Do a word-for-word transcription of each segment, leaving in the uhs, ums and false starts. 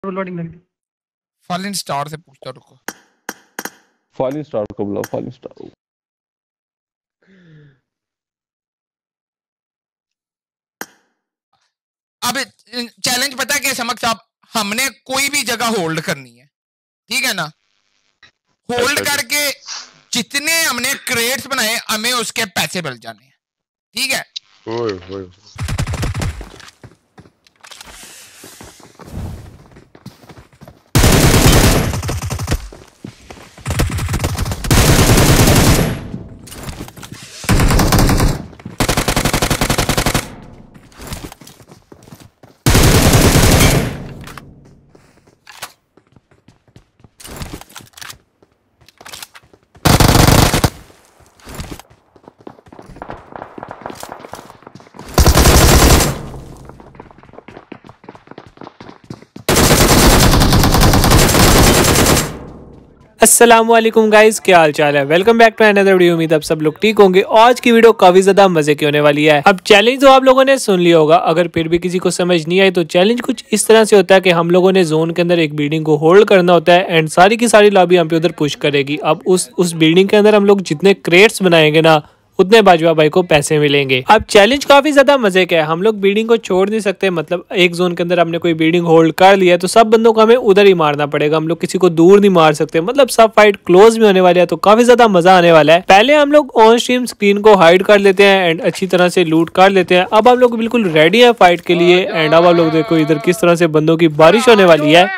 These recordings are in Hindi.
लोडिंग लग गई। फॉलिंग स्टार से पूछता, रुको। फॉलिंग स्टार को बुलाओ, फॉलिंग स्टार। अब चैलेंज पता है क्या समक साहब, हमने कोई भी जगह होल्ड करनी है, ठीक है ना। होल्ड करके जितने हमने क्रेट्स बनाए हमें उसके पैसे मिल जाने हैं, ठीक है। ओए ओए अस्सलामुअलैकुम गाइस, क्या हाल चाल है। Welcome back to another video. उम्मीद अब सब लोग ठीक होंगे। आज की वीडियो काफी ज्यादा मजे की होने वाली है। अब चैलेंज तो आप लोगों ने सुन लिया होगा, अगर फिर भी किसी को समझ नहीं आई तो चैलेंज कुछ इस तरह से होता है कि हम लोगों ने जोन के अंदर एक बिल्डिंग को होल्ड करना होता है एंड सारी की सारी लॉबी हम पे उधर पुश करेगी। अब उस उस बिल्डिंग के अंदर हम लोग जितने क्रेट्स बनाएंगे ना उतने बाजवा भाई को पैसे मिलेंगे। अब चैलेंज काफी ज्यादा मजे का है। हम लोग बिल्डिंग को छोड़ नहीं सकते, मतलब एक जोन के अंदर हमने कोई बिल्डिंग होल्ड कर लिया है तो सब बंदों को हमें उधर ही मारना पड़ेगा। हम लोग किसी को दूर नहीं मार सकते, मतलब सब फाइट क्लोज में होने वाली है, तो काफी ज्यादा मजा आने वाला है। पहले हम लोग ऑन स्ट्रीम स्क्रीन को हाइड कर लेते हैं एंड अच्छी तरह से लूट कर लेते हैं। अब हम लोग बिल्कुल रेडी है फाइट के लिए एंड अब आप लोग देखो इधर किस तरह से बंदों की बारिश होने वाली है।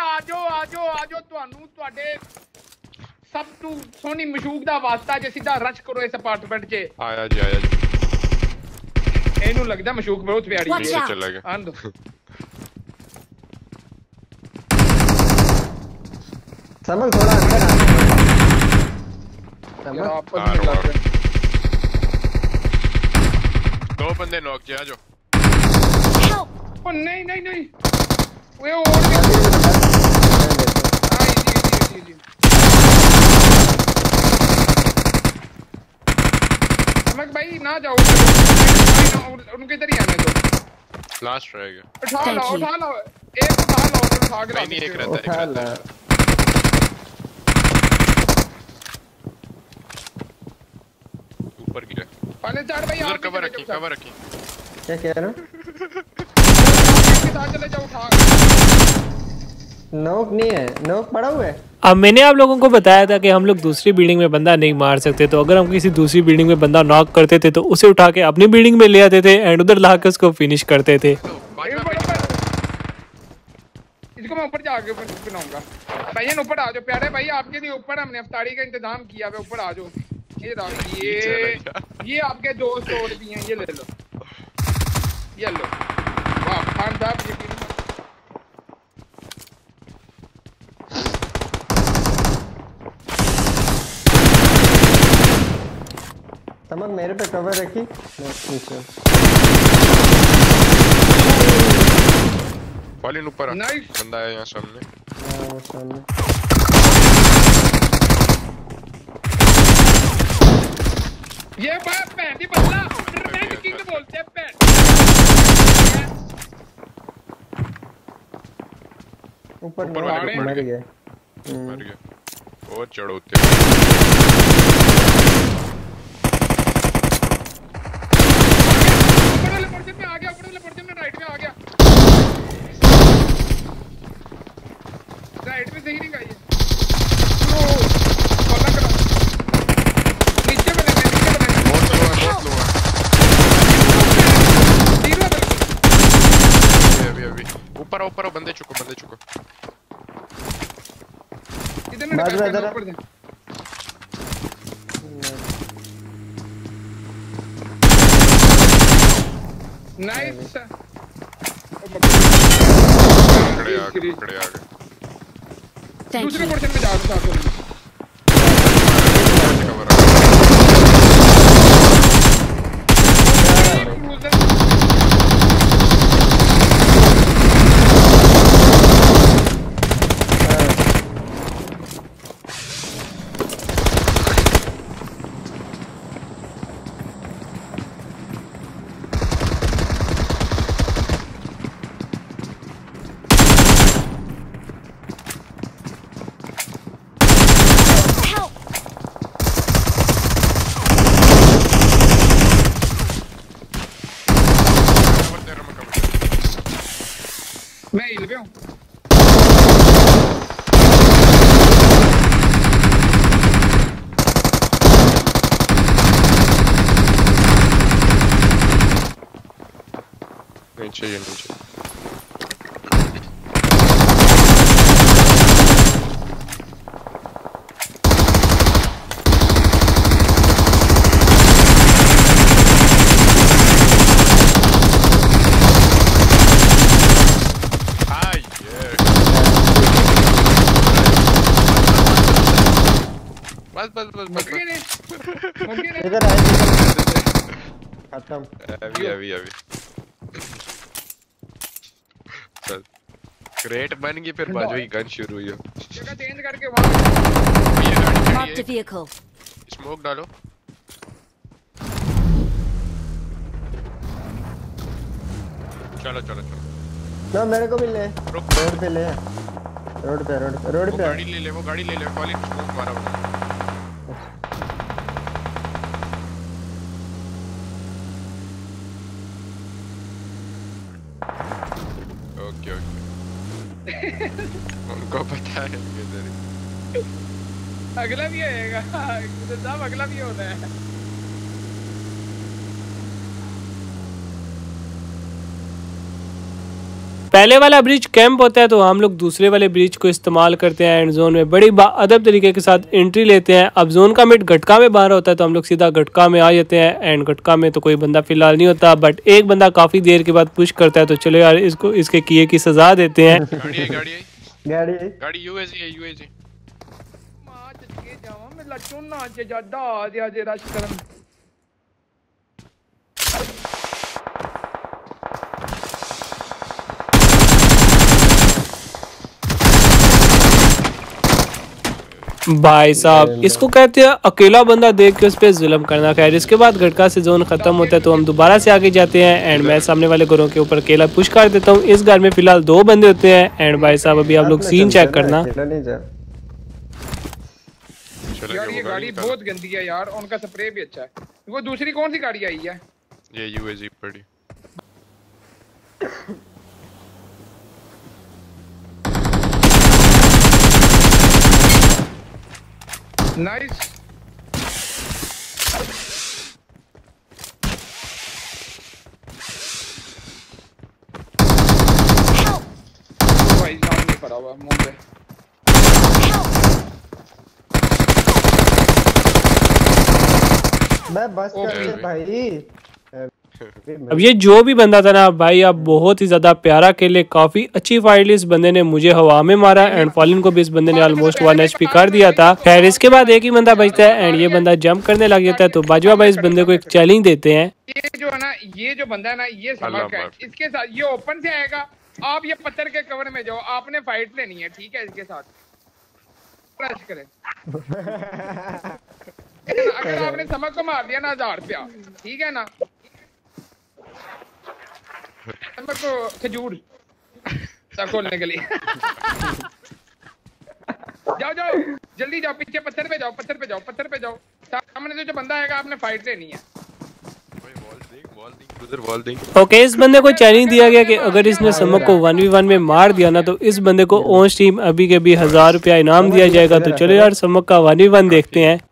सब तू सोनी मशूक दा वास्ता जे सीधा रश करो इस अपार्टमेंट चे। आया जी आया जी। एनू लगदा मशूक बहुत प्यारी है। चला गया आन दो। समझ थोड़ा अंदर आ। समझ आपस में लग रहे। दो बंदे नॉक किया जो। ओ नहीं नहीं नहीं। ओए और भी भाई ना जाओ, उनके इधर ही आने दो। लास्ट रह गया। उठा लो उठा लो एक उठा लो उठा के नहीं एक रहता है, एक रहता है। ऊपर गिरा। पहले चार भाई उधर कवर रखी कवर रखी। क्या कह रहे हो? के साथ चले जाओ उठा। नोक नहीं है, नोक पड़ा हुआ है। अब मैंने आप लोगों को बताया था कि हम लोग दूसरी बिल्डिंग में बंदा नहीं मार सकते, तो अगर हम किसी दूसरी बिल्डिंग में बंदा नॉक करते थे तो उसे उठा के अपनी बिल्डिंग में ले आते थे एंड उधर ला के उसको फिनिश करते थे। इसको मैं ऊपर जाके बनाऊंगा। भाई ऊपर आ जाओ प्यारे भाई, आपके लिए ऊपर हमने इफ्तारी का इंतजाम किया है, ऊपर आ जाओ। ये ये ये आपके दोस्त और भी हैं, ये ले लो ये लो। वाह खान साहब ये समझ मेरे पे कवर रखी। फॉलिंग ऊपर आ। नाइस बंदा है यहाँ सामने। हां सामने ये बात पैंती बदला रेड किंग बोलते हैं पैंट। ऊपर मर गया मर गया और चढ़ोते। राइट में सही नहीं गई है। नो फॉलो करो नीचे में लगे नीचे में लगे। बहुत लो है बहुत लो है। जीरो है अभी अभी ऊपर ऊपर बंदे चुको बंदे चुको। इधर ना बैठ ऊपर दे। नाइस खड़े आ गए खड़े आ गए। दूसरे पोर्शन में जा दो साथ हूँ। नीचे ये नीचे आई ये बस बस बस बस मुमकिन है मुमकिन है। इधर आए खत्म। अभी अभी अभी चल क्रेट बन गई फिर बाजू की गन शुरू हुई हो। जगह चेंज करके वहां ये गाड़ी खड़ी Marked a है vehicle. स्मोक डालो चलो चलो चलो ना मेरे को भी ले। रुक रोड पे ले। रोड पे रोड पे रोड वो पे। गाड़ी ले ले वो गाड़ी ले ले कॉलिंग स्मोक मारा हुआ ओके ओके उनको पता है किधर है। अगला भी आएगा। तो साहब अगला भी होना है। पहले वाला ब्रिज कैंप होता है तो हम लोग दूसरे वाले ब्रिज को इस्तेमाल करते हैं एंड जोन में बड़ी अदब तरीके के साथ एंट्री लेते हैं। अब जोन का मिड गटका में बाहर होता है तो हम लोग सीधा गटका में आ जाते हैं एंड गटका में तो कोई बंदा फिलहाल नहीं होता बट एक बंदा काफी देर के बाद पुश करता है तो चलो यार इसको इसके किए की सजा देते हैं। गाड़ी है गाड़ी है गाड़ी गाड़ी यूएसजी है यूएसजी मां चके जावा मैं लट्टू ना च ज्यादा आ दिया जे रश करन। भाई साहब इसको कहते हैं अकेला बंदा देख के उस पर जुल्म करना। खैर इसके बाद गटका से जोन खत्म होता है तो हम दोबारा से आगे जाते हैं एंड मैं सामने वाले घरों के ऊपर अकेला पुश कर देता हूँ। इस घर में फिलहाल दो बंदे होते हैं एंड भाई साहब अभी आप लोग सीन चेक करना। यार ये गाड़ी बहुत गंदी है यार। उनका स्प्रे भी अच्छा है। वो दूसरी कौन सी गाड़ी आई है? ये यूएसजी पड़ी नाइस। भाई सामने पड़ा हुआ मुंह पे। मैं बस कर भाई। अब ये जो भी बंदा था ना भाई अब बहुत ही ज्यादा प्यारा खेले काफी अच्छी फाइट ली। इस बंदे ने मुझे हवा में मारा एंड फॉलिन को भी इस बंदे ने ऑलमोस्ट वन एचपी कर दिया था। खैर इसके बाद एक ही बंदा बचता है एंड ये बंदा जंप करने लग जाता है तो बाजवा भाई इस बंदे को एक चैलेंज देते हैं। ये जो है ना ये जो बंदा है ना ये समक है। इसके साथ ये ओपन से आएगा। आप ये पत्थर के कवर में जाओ। आपने फाइट लेनी है ठीक है इसके साथ। क्रश करें। अगर आपने समक को मार दिया ना हजार रुपया ठीक है ना। समक को खजूर सब खोलने के लिए। जाओ जाओ जल्दी जाओ पीछे पत्थर पे जाओ पत्थर पे जाओ पत्थर पे जाओ। सामने से जो बंदा आएगा आपने फाइट लेनी है। ओके okay, इस बंदे को चैलेंज दिया गया कि अगर इसने समक को वन वी वन में मार दिया ना तो इस बंदे को ऑन स्ट्रीम अभी के भी हजार रुपया इनाम दिया जाएगा। तो चलो यार समक का वन वी वन देखते हैं।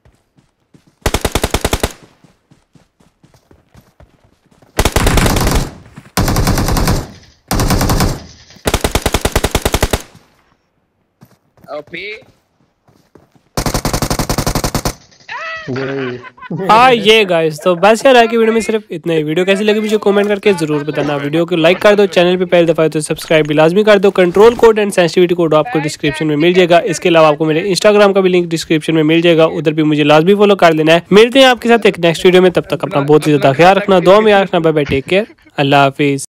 ओपी हाँ ये गाइस तो बस यार आज की वीडियो में सिर्फ इतना ही। वीडियो कैसी लगी मुझे कमेंट करके जरूर बताना। वीडियो को लाइक कर दो, चैनल पे पहली दफा तो सब्सक्राइब भी लाजमी कर दो। Control code and sensitivity code आपको डिस्क्रिप्शन में मिल जाएगा। इसके अलावा आपको मेरे इंस्टाग्राम का भी लिंक डिस्क्रिप्शन में मिल जाएगा, उधर भी मुझे लाजमी फॉलो कर लेना है। मिलते हैं आपके साथ एक नेक्स्ट वीडियो में, तब तक अपना बहुत ही ज्यादा ख्याल रखना, दुआ में याद रखना। बाय बाय, टेक केयर, अल्लाह हाफिज।